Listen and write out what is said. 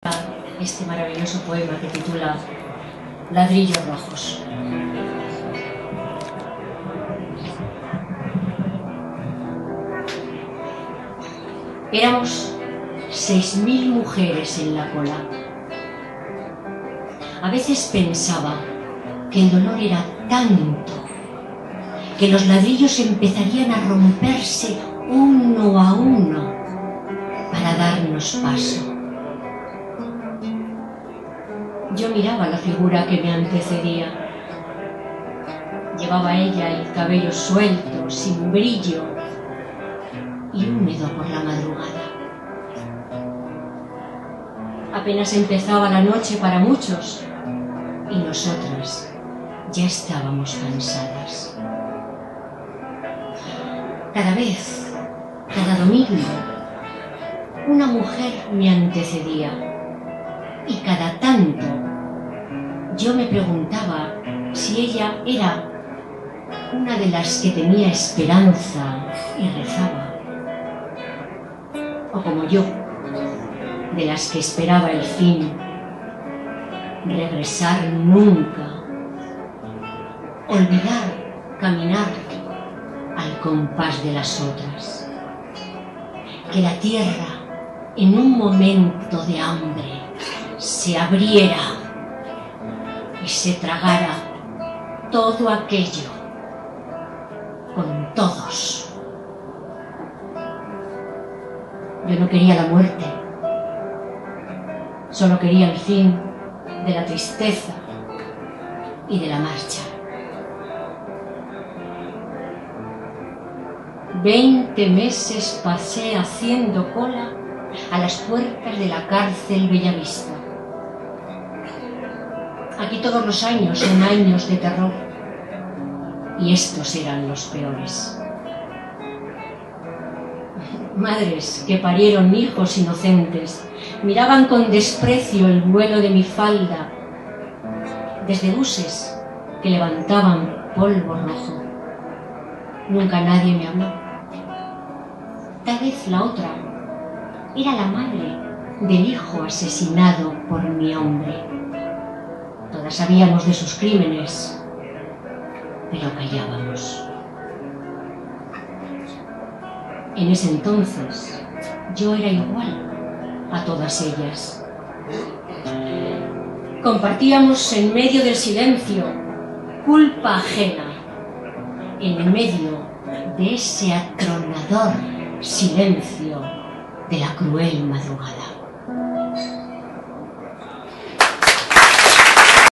este maravilloso poema que titula Ladrillos Rojos. Éramos 6000 mujeres en la cola. A veces pensaba que el dolor era tanto que los ladrillos empezarían a romperse uno a uno para darnos paso. Yo miraba la figura que me antecedía. Llevaba ella el cabello suelto, sin brillo y húmedo por la madrugada. Apenas empezaba la noche para muchos y nosotras ya estábamos cansadas. Cada vez, cada domingo, una mujer me antecedía y cada tanto yo me preguntaba si ella era una de las que tenía esperanza y rezaba, o como yo, de las que esperaba el fin, regresar nunca, olvidar caminar al compás de las otras, que la tierra en un momento de hambre se abriera y se tragara todo aquello con todos. Yo no quería la muerte, solo quería el fin de la tristeza y de la marcha. 20 meses pasé haciendo cola a las puertas de la cárcel Bellavista. Aquí todos los años son años de terror y estos eran los peores. Madres que parieron hijos inocentes miraban con desprecio el vuelo de mi falda desde buses que levantaban polvo rojo. Nunca nadie me habló. Tal vez la otra era la madre del hijo asesinado por mi hombre. Todas sabíamos de sus crímenes, pero callábamos. En ese entonces yo era igual a todas ellas. Compartíamos en medio del silencio culpa ajena, en medio de ese atronador silencio de la cruel madrugada.